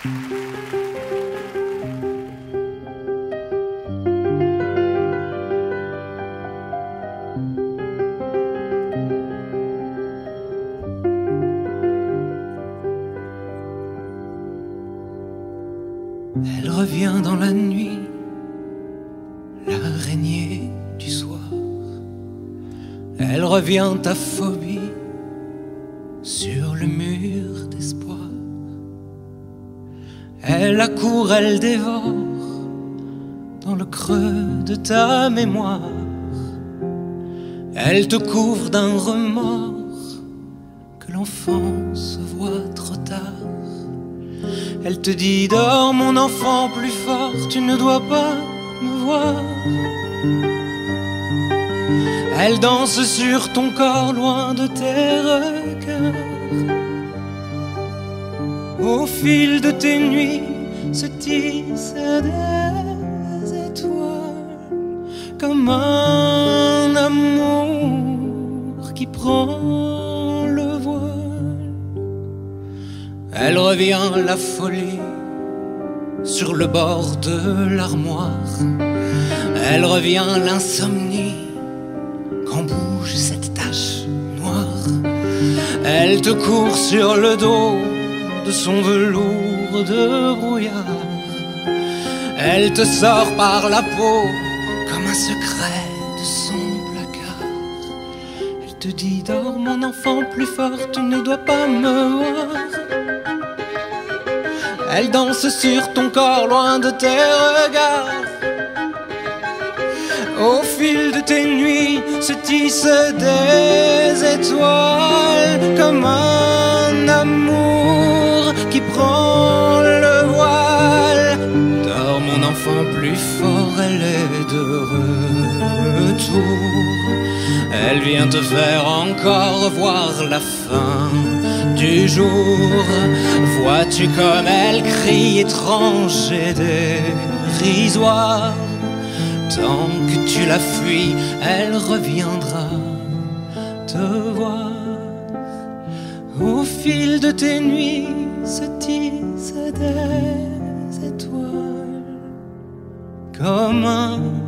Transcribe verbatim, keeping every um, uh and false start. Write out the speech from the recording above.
Elle revient dans la nuit, l'araignée du soir. Elle revient ta phobie sur le mur d'espoir. Elle accourt, elle dévore dans le creux de ta mémoire. Elle te couvre d'un remords que l'enfance voit trop tard. Elle te dit: dors mon enfant plus fort, tu ne dois pas me voir. Elle danse sur ton corps loin de tes regards. Au fil de tes nuits se tissent des étoiles, comme un amour qui prend le voile. Elle revient la folie sur le bord de l'armoire. Elle revient l'insomnie quand bouge cette tache noire. Elle te court sur le dos de son velours de brouillard. Elle te sort par la peau comme un secret de son placard. Elle te dit: dors mon enfant plus fort, tu ne dois pas me voir. Elle danse sur ton corps loin de tes regards. Au fil de tes nuits se tissent des étoiles, comme un amour qui prend le voile. Dors mon enfant plus fort, elle est de retour. Elle vient te faire encore voir la fin du jour. Vois-tu comme elle crie étrange et dérisoire? Tant que tu la fuis, elle reviendra te voir. Au fil de tes nuits se tissent des étoiles, comme un